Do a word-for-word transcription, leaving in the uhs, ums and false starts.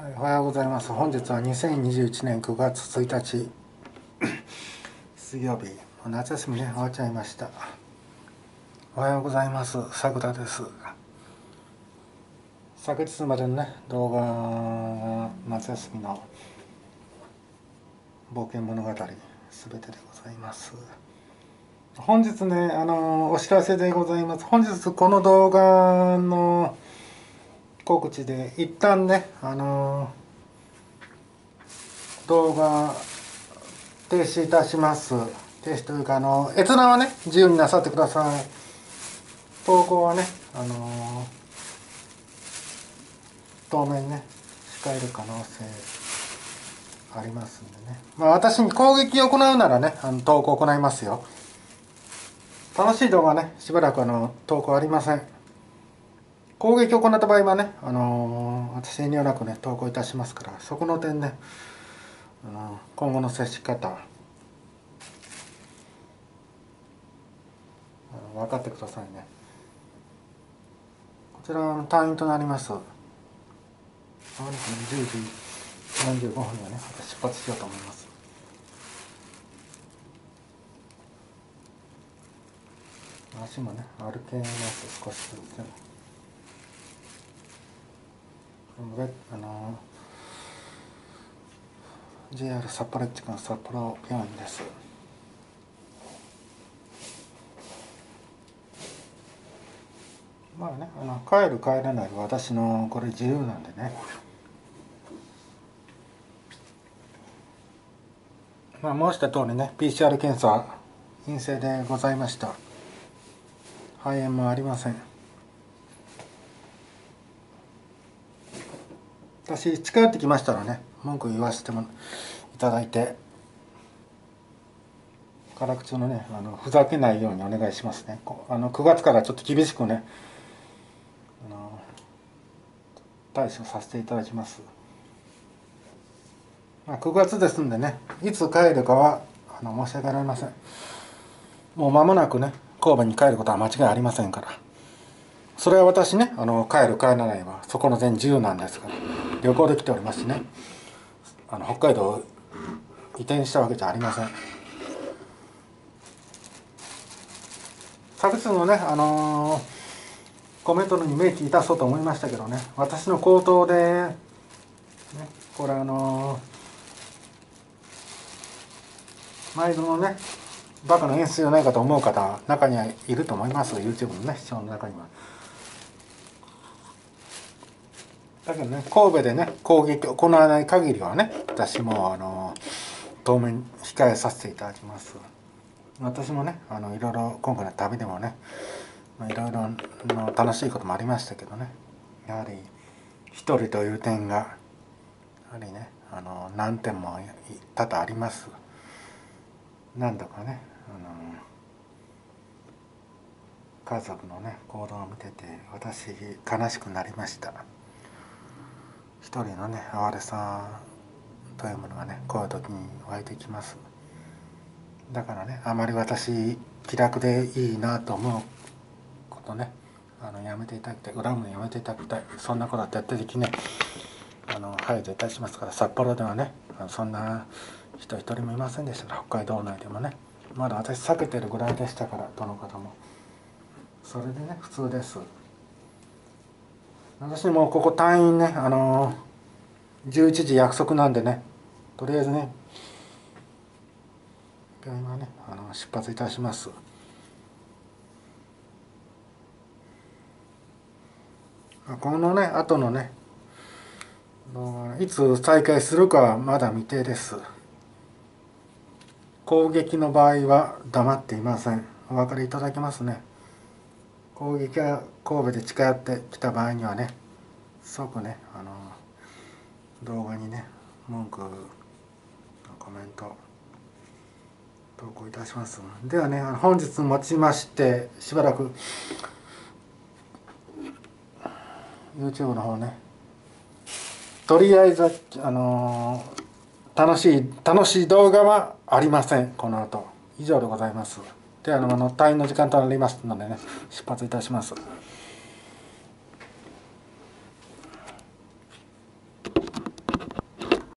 はい、おはようございます。本日はにせんにじゅういちねんくがつついたち水曜日、夏休みね終わっちゃいました。おはようございます。さくらです。昨日までのね動画、夏休みの冒険物語すべてでございます。本日ねあのお知らせでございます。本日この動画の告知で一旦ねあの動画停止いたします。停止というかあの閲覧はね自由になさってください。投稿はねあの当面ね控える可能性ありますんでね、まあ私に攻撃を行うならねあの投稿を行いますよ。楽しい動画ねしばらくあの投稿ありません。攻撃を行った場合はねあの私遠慮なくね投稿いたしますから、そこの点ねあの今後の接し方分かってくださいね。こちらの単位となります。じゅうじよんじゅうごふんにはね出発しようと思います。足もね歩けます少しずつ。あの ジェイアール 札幌駅の札幌病院です。まあねあの帰る帰らないは私のこれ自由なんでね、まあ申した通りね ピーシーアール 検査陰性でございました。肺炎もありません。私近寄ってきましたらね文句言わせてもいただいて、辛口のねあのふざけないようにお願いしますね。あのくがつからちょっと厳しくねあの対処させていただきます。まあ、くがつですんでねいつ帰るかはあの申し上げられません。もう間もなくね神戸に帰ることは間違いありませんから、それは私ねあの帰る帰らないはそこの全自由なんですから、旅行で来ておりますしねあの北海道移転したわけじゃありません。昨日のねあのー、コメントに明記いたそうと思いましたけどね、私の口頭で、ね、これあのー、毎度のねバカな演出じゃないかと思う方中にはいると思います。 YouTube のね視聴の中には。だけどね神戸でね攻撃を行わない限りはね私もあの当面控えさせていただきます。私もねあのいろいろ今回の旅でもねいろいろの楽しいこともありましたけどね、やはり一人という点がやはりねあの難点も多々あります。何度かねあの家族のね行動を見てて私悲しくなりました。一人のね哀れさというものがねこういう時に湧いてきます。だからねあまり私気楽でいいなと思うことねあのやめていただきたい、恨むのやめていただきたい。そんなことは徹底的にねあの排除いたしますから。札幌ではねそんな人一人もいませんでしたから、北海道内でもねまだ私避けてるぐらいでしたから、どの方もそれでね普通です。私もここ退院ねあのじゅういちじ約束なんでね、とりあえずね病院はねあの出発いたします。このね後のねいつ再開するかはまだ未定です。攻撃の場合は黙っていません。お分かりいただけますね。攻撃が神戸で近寄ってきた場合にはね即ねあの動画にね文句のコメント投稿いたします。ではね本日もちましてしばらく YouTube の方ねとりあえずあの楽しい楽しい動画はありません。この後以上でございます。ではあの退院の時間となりますのでね出発いたします。